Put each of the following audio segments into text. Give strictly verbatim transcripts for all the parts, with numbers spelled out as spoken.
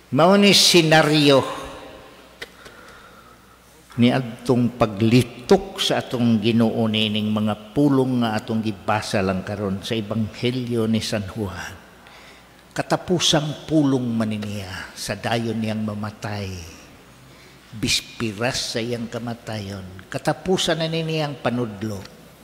Mao ni senaryo ni atong paglitok sa atong Ginoo nining mga pulong nga atong gibasa lang karon sa Ebanghelyo ni San Juan. Katapusang pulong man niya sa dayon niyang mamatay. Bispiras sa iyang kamatayon. Katapusan na niyang panudlo.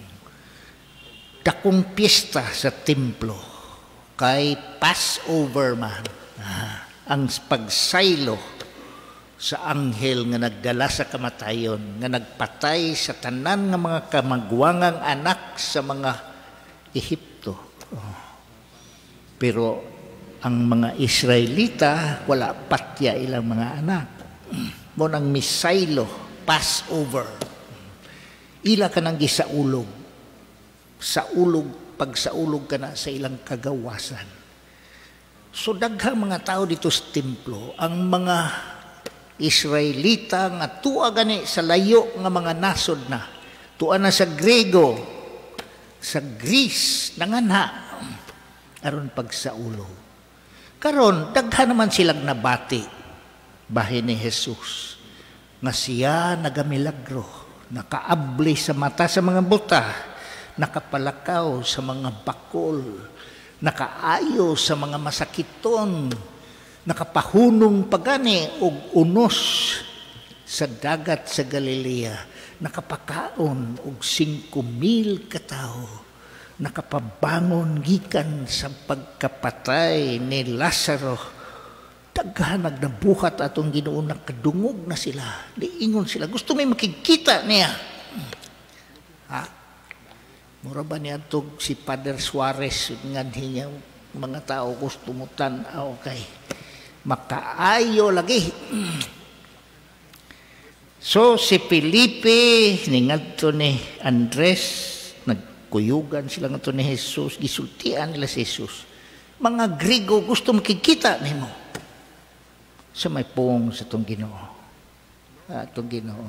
Dakong piyesta sa templo kay Passover man. Ah, ang pagsaylo sa anghel nga nagdala sa kamatayon, nga nagpatay sa tanan nga mga kamagwangang anak sa mga Ehipto. Oh. Pero ang mga Israelita, wala patya ilang mga anak. Mo nang misaylo, Passover. Ila ka nang gisaulog. Saulog, pagsaulog ka na sa ilang kagawasan. So daghang mga tao dito sa templo, ang mga Israelita nga tuwa gani sa layo nga mga nasod na, tuwa na sa Grego, sa Greece, nanganha aron pagsaulog. Karon daghan naman silang nabati bahin ni Jesus nga siya nagamilagro, nakaabli sa mata sa mga buta, nakapalakaw sa mga bakol, nakaayo sa mga masakiton, nakapahunong pagani og unos sa dagat sa Galilea, nakapakaon og singko mil ka tawo, nakapabangon gikan sa pagkapatay ni Lazaro. Daghan nagnabuhat atong Ginoo, nakadungog na sila, liingon sila, gusto may makikita niya. Ha? Mura ba niya tog si Father Suarez nganhi niya mga tao gusto mo tan-aw kay makaayo lagi. So si Felipe ningadto ni Andres, nagkuyugan sila ngadto ni Jesus, gisultian nila si Jesus. Mga Grego gusto makikita nimo. Sa may pong sa tong Ginoo. Atong Ginoo.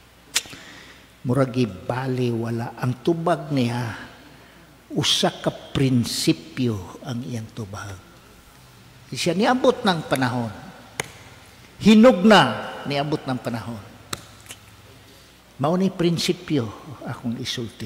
Murag bali wala ang tubag niya, usa ka prinsipyo ang iyang tubag. Siya niabot ng panahon. Hinog na niabot ng panahon. Mao ni prinsipyo akong isulti.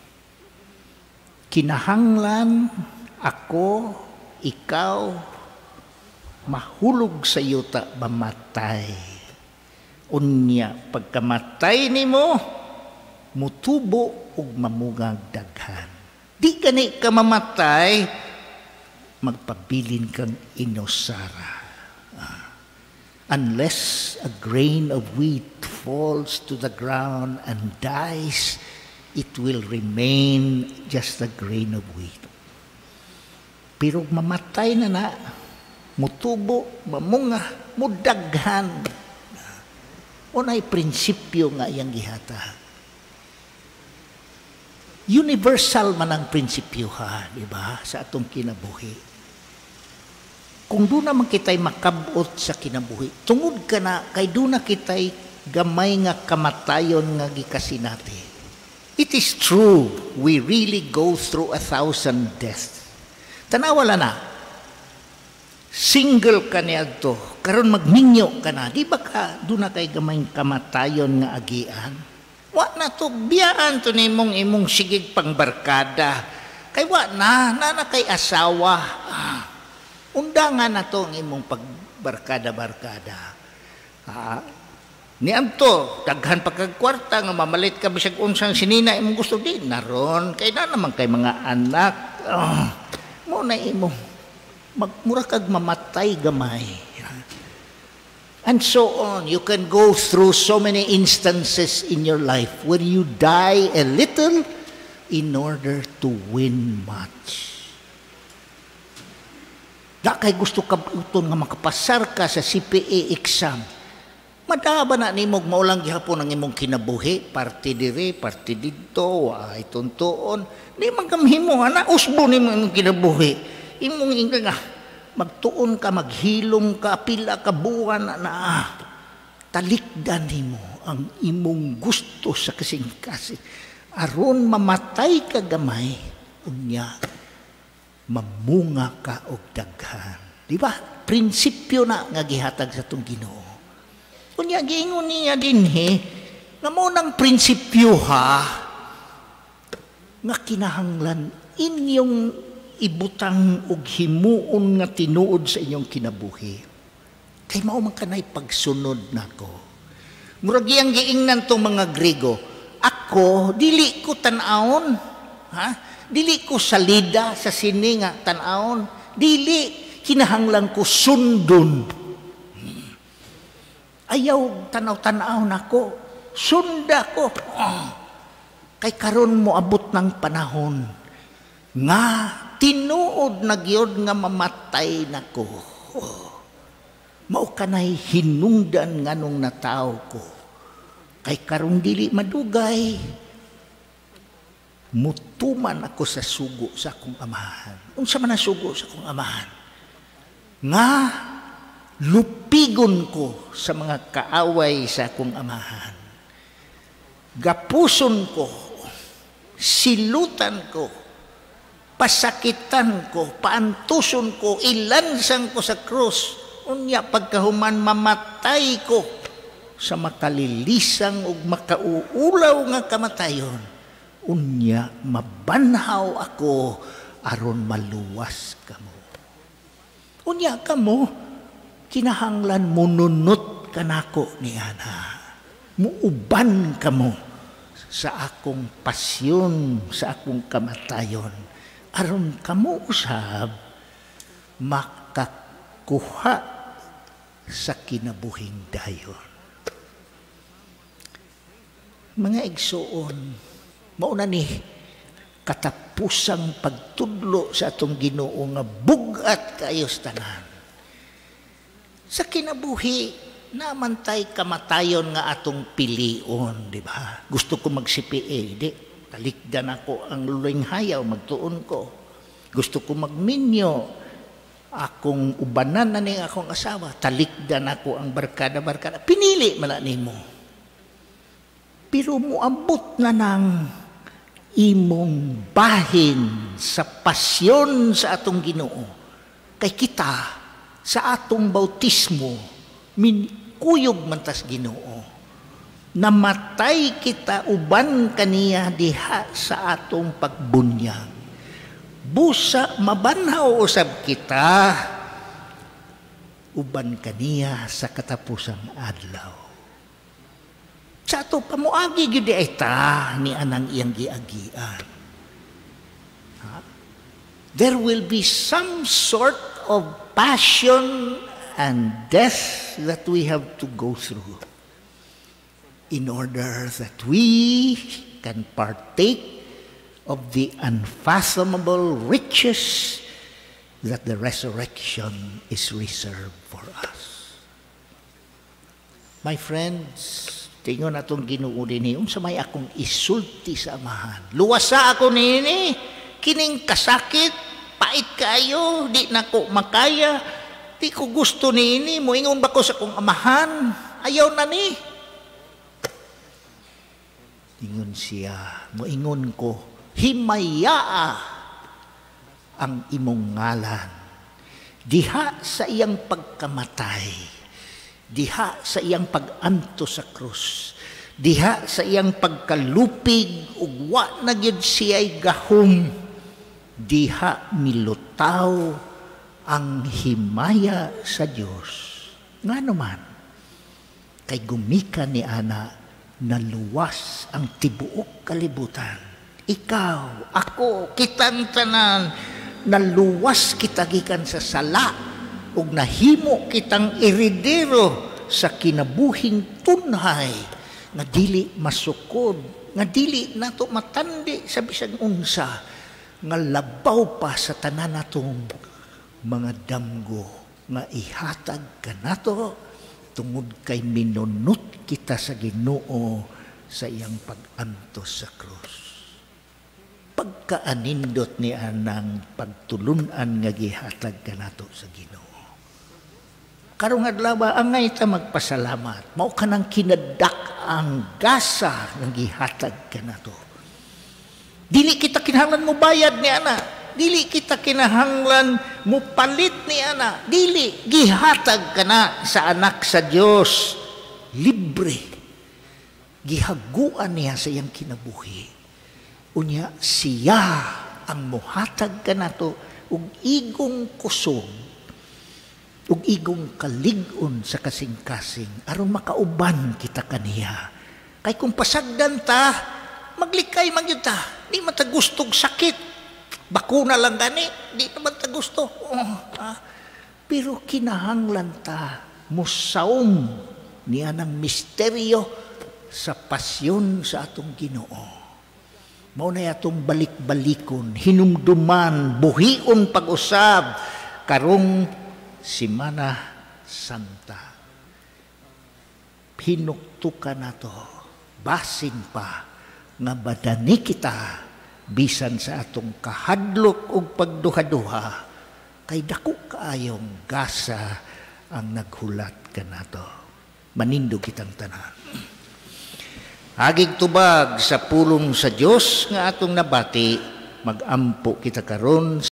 Kinahanglan ako, ikaw, mahulog sa yuta mamatay. Unya pagkamatay nimo, mutubo ug mamungag daghan. Di gani ka mamatay, magpabilin kang inosara. Uh, unless a grain of wheat falls to the ground and dies, it will remain just a grain of wheat. Pero mamatay na na, mutubo, mamunga, mudaghan. Unay prinsipyo nga iyang gihata. Universal man ang prinsipyo ha, di ba, sa atong kinabuhi. Kung doon naman kita'y makabot sa kinabuhi, tungod ka na, kay doon na kita'y gamay nga kamatayon nga gikasinati. It is true, we really go through a thousand deaths. Tanawala na, single ka niya to, karon magminyo ka na, di ba ka, doon na kay gamay kamatayon nga agian? Wa na to, biyaan to nimong imong sigig pangbarkada. Kay wa na, na na kay asawa. Ah, undangan na to ang imong pagbarkada-barkada. Ah, ni amto, daghan pagkagkwarta nga mamalit ka bisag unsang sinina imong gusto di naron. Kay na naman kay mga anak. Ah, mo na imong magmura kag mamatay gamay. And so on. You can go through so many instances in your life where you die a little in order to win much. Da kay gusto ka uton nga makapasar ka sa C P A exam. Madaba na nimog maulang gihapon ang imong kinabuhi, parte dire, parte dito, ay tuntuon. Di man kamhimo ana usbo nimo imong kinabuhi. Imong inga nga magtuon ka, maghilom ka, pila ka buwan na na. Talikdan nimo ang imong gusto sa kasing-kasing. Aron mamatay ka gamay, unya, mamunga ka og daghan. Di ba? Prinsipyo na nga gihatag sa itong Ginoo. Kunya giingon niya dinhi nga mo nang prinsipyo ha nga kinahanglan inyong ibutang og himuon nga tinuod sa inyong kinabuhi. Kay mao man kanay pagsunod nako. Murag iyang giingnan tong mga Grego. Ako dili ko tan-awon, ha? Dili ko salida sa sini nga tan-awon. Dili kinahanglan ko sundon. Ayaw tanaw-tanaw nako. Sunda ko. Kay karon mo abot ng panahon nga tinuod na gyud nga mamatay nako. Mao kanay hinungdan nganong nataw ko. Kay karon dili madugay. Mutuman ako sa sugo sa akong amahan. Unsa man ang sugo sa akong amahan? Nga lupigon ko sa mga kaaway sa akong amahan. Gapuson ko, silutan ko, pasakitan ko, paantuson ko, ilansang ko sa krus. Unya pagkahuman mamatay ko sa makalilisang ug makauulaw nga kamatayon. Unya mabanhaw ako aron maluwas kamo. Unya kamo kinahanglan mununot kanako ni ana. Muuban kamo sa akong pasyon, sa akong kamatayon. Aron kamo usab makakuha sa kinabuhing dayon. Mga igsoon, mauna ni katapusang pagtudlo sa atong Ginoo nga bugat kaayos tanan. Sa kinabuhi, namantay kamatayon nga atong pilion, di ba? Gusto ko mag-C P A, di? Talikdan ako ang luling hayaw, magtuon ko. Gusto ko magminyo, akong ubanan na ni akong asawa, talikdan ako ang barkada-barkada. Pinili man na nimo. Pero muabot na ng imong bahin sa pasyon sa atong Ginoo. Kay kita, sa atong bautismo, min kuyog man tas Ginoo. Namatay kita uban kaniya diha sa atong pagbunyag. Busa mabanhaw usab kita uban kaniya sa katapusang adlaw. Sa ato pamuagi gyud ita ni anang iyang giagian. Ha? There will be some sort of passion and death that we have to go through in order that we can partake of the unfathomable riches that the resurrection is reserved for us. My friends, tingon atong Ginoo dinhi, unsa may akong isulti sa amahan. Luwasa ako nini, kining kasakit, pait kayo, di nako makaya, di ko gusto nini, moingon ba ko sa akong amahan, ayaw na ni. Ingon siya, moingon ko, himayaa ang imong ngalan. Diha sa iyang pagkamatay, diha sa iyang pag-anto sa krus, diha sa iyang pagkalupig, ug wa na gyud siya'y gahom, diha milutaw ang himaya sa Dios. Ngano man, kay gumika ni ana, naluwas ang tibuok kalibutan. Ikaw, ako, kitang tanan, naluwas kita gikan sa sala ug nahimo kitang eredero sa kinabuhing tunhay nga dili masukod, nga dili nato matandi sa bisan unsa, nga labaw pa sa tanan natong mga damgo nga ihatag kanato tungod kay minunot kita sa Ginoo sa iyang pag-antos sa krus. Pagkaanindot ni anang pagtulunan nga gihatag kanato sa Ginoo. Karong adlaw angay ta magpasalamat. Mao kanang kinadak ang gasa nga gihatag kanato. Dili kita kinahanglan mo bayad ni ana. Dili kita kinahanglan mupalit ni ana. Dili, gihatag ka na sa anak sa Dios. Libre. Gihaguan niya sa iyang kinabuhi. Unya, siya ang muhatag ka na to ug igong kusog, ug igong kalig-on sa kasing-kasing aron makauban kita kaniya. Kay kung pasagdan ta, maglikay man yun ta. Di man ta gustong sakit. Bakuna lang gani, di naman ta gusto. Oh, ah. Pero kinahanglan ta musaom niya ng misteryo sa pasyon sa atong Ginoo. Mao na atong balik-balikon, hinumduman, buhion pag-usab karong Semana Santa. Hinuktukan na to, basin pa nga badani kita bisan sa atong kahadlok ug pagduha-duha kay dako kaayong gasa ang naghulat kanato. Manindog kitang tanan. Hagig tubag sa pulong sa Dios nga atong nabati, magampo kita karon